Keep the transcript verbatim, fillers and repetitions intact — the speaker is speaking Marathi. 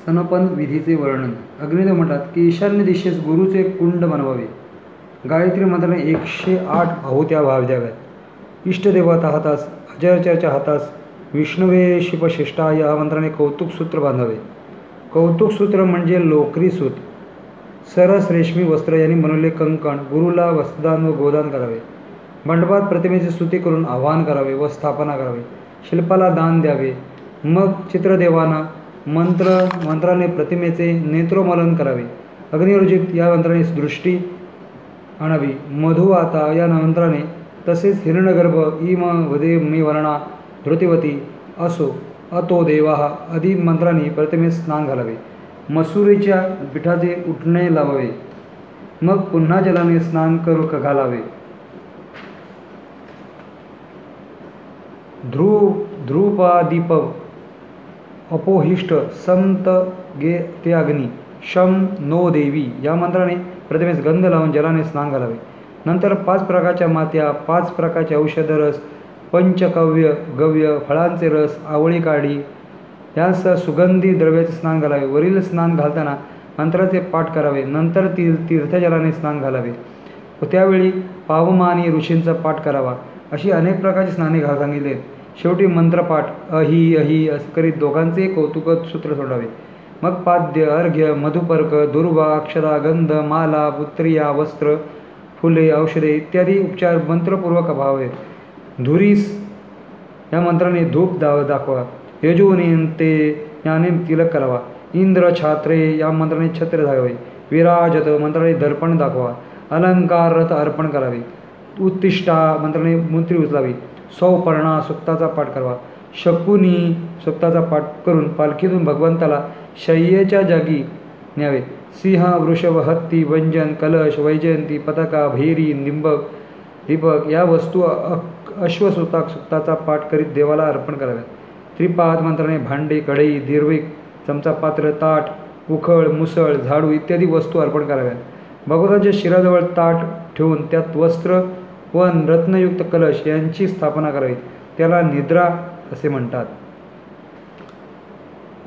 सनपन विधीचे वर्णन. अग्निदेव म्हणतात की ईशान्य दिशेस गुरुचे कुंड बनवावे. गायत्री मंत्राने एकशे आठ आहुत्या द्याव्यात. इष्टदेवता हातास अजरचरच्या हातास विष्णवे शिपशिष्टा या मंत्राने कौतुक सूत्र बांधावे. कौतुक सूत्र म्हणजे लोकरी सूत. सरस रेशमी वस्त्र यांनी बनवलेले कंकण गुरुला वस्त्रदान व गोदान करावे. मंडपात प्रतिमेचे स्तुती करून आवाहन करावे व स्थापना करावे. शिल्पाला दान द्यावे. मग चित्रदेवांना मंत्र मंत्राने प्रतिमेचे नेत्रोमलन करावे. अग्निरुजित या मंत्राने दृष्टी आणावी. मधुवाता या मंत्राने तसेच हिरण्यगर्भ इम वदे मे वर्णा धृतिवती असो अतो देवा आदी मंत्रांनी प्रतिमेस स्नान घालावे. मसुरीच्या पिठाचे उठणे लावावे. मग पुन्हा जलाने स्नान करू घालावे. ध्रुव ध्रुपादीप अपोहिष्ट संत गे ते अग्नी शम नो देवी या मंत्राने प्रतिमेस गंध लावून जलाने स्नान घालावे. नंतर पाच प्रकारच्या मात्या पाच प्रकारचे औषध रस पंचकव्य गव्य फळांचे रस आवळी काढी यांसह सुगंधी द्रव्याचे स्नान घालावे. वरील स्नान घालताना मंत्राचे पाठ करावे. नंतर ती तीर्थजलाने स्नान घालावे व त्यावेळी पावमानी ऋषींचा पाठ करावा. अशी अनेक प्रकारची स्नाने घाल सांगितले. शेवटी मंत्रपाठ अहि अहि असे करीत दोघांचे कौतुक सूत्र सोडावे. मग पाद्य अर्घ्य मधुपर्क दुर्वा अक्षदा गंध माला पुत्रिया वस्त्र फुले औषधे इत्यादी उपचार मंत्रपूर्वक व्हावे. धुरीस या मंत्राने धूप दाव दाखवा. यजुनिंते याने तिलक करावा. इंद्र छात्रे या मंत्राने छत्र धावावे. विराजत मंत्राने दर्पण दाखवा. अलंकार रथ अर्पण करावे. उत्तिष्ठा मंत्राने मुंत्री उचलावी. सौपर्णा सुक्ताचा पाठ करावा. शकुनी सुक्ताचा पाठ करून पालखीतून भगवंताला शय्येच्या जागी न्यावे. सिंह वृषभ हत्ती वंजन कलश वैजयंती पताका भैरी निंबक दीपक या वस्तू अश्वसुताक सुक्ताचा पाठ करीत देवाला अर्पण कराव्यात. त्रिपाद मंत्राने भांडे कढई दीर्घिक चमचा पात्र ताट उखळ मुसळ झाडू इत्यादी वस्तू अर्पण कराव्यात. भगवंताच्या शिराजवळ ताट ठेवून त्यात वस्त्र व रत्नयुक्त कलश यांची स्थापना करावी. त्याला निद्रा असे म्हणतात.